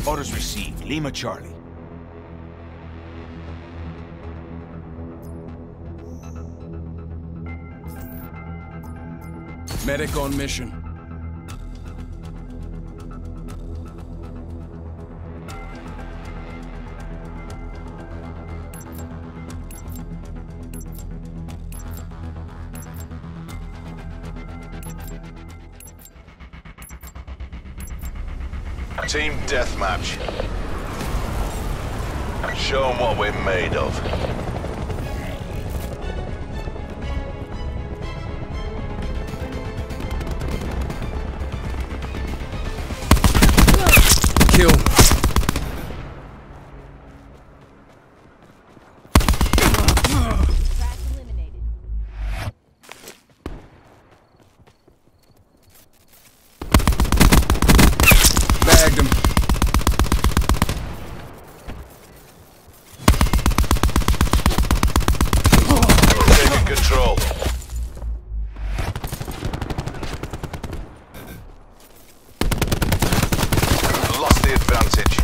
Orders received. Lima Charlie. Medic on mission. Team Deathmatch. Show 'em what we're made of. Kill. Track eliminated. Bagged him. Taking control. Lost the advantage.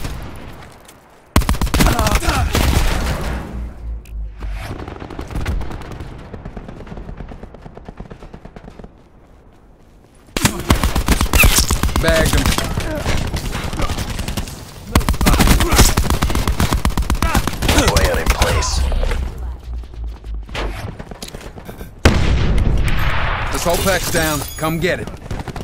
Bagged him. Player in place. This whole pack's down. Come get it.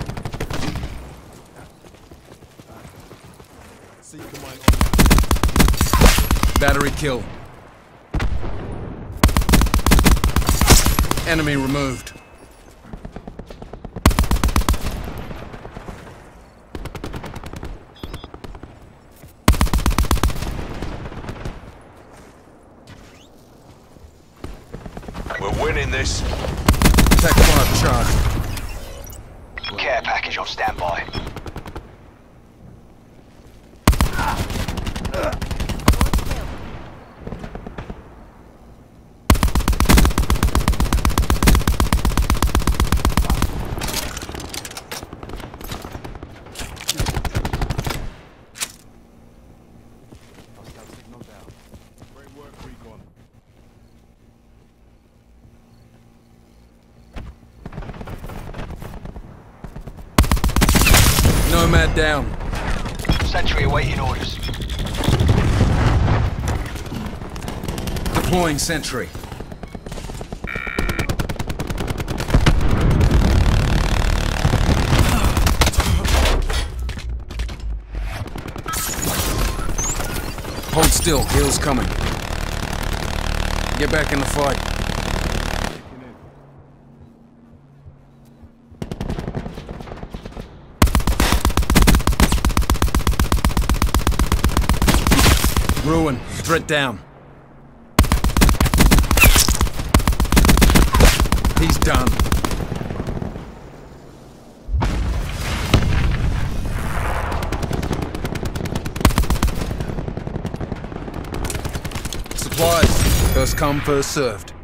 Battery kill. Enemy removed. We're winning this. Tech 5 charged. Care package on standby. Nomad down. Sentry awaiting orders. Deploying sentry. Hold still, heel's coming. Get back in the fight. Ruin, threat down. He's done. Supplies, first come, first served.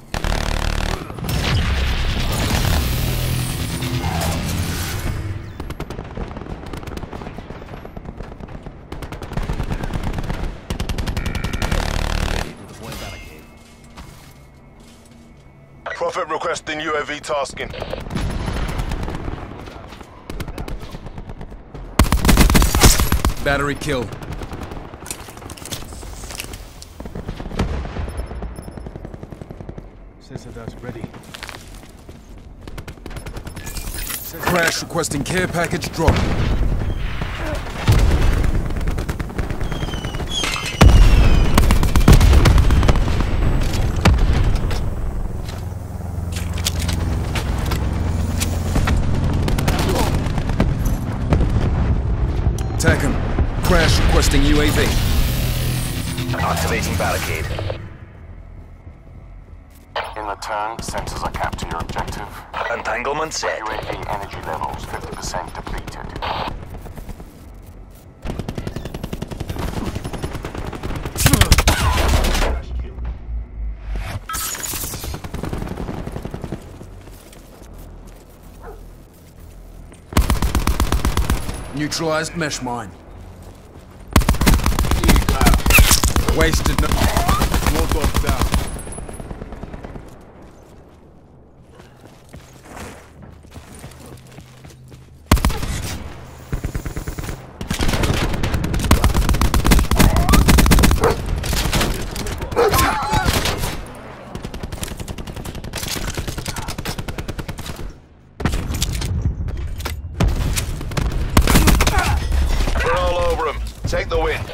Prophet requesting UAV tasking. Battery kill. Sensor's ready. Crash requesting care package drop. Attack him. Crash requesting UAV. Activating barricade. In return, sensors are capped to your objective. Entanglement set. UAV energy levels 50% depleted. Neutralized mesh mine. Wasted no... Molotov down. We're all over him. Take the win.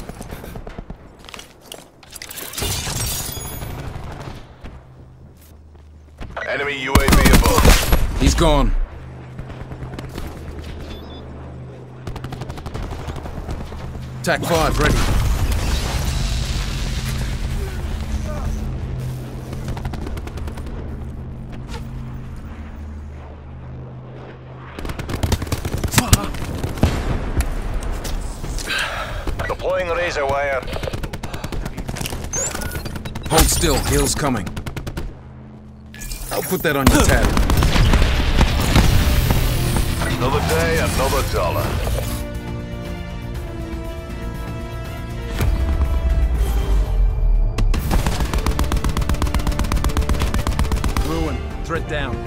Enemy UAV above. He's gone. TAC 5 ready. Deploying razor wire. Hold still, heal's coming. I'll put that on your tab. Another day, another dollar. Ruin. Threat down.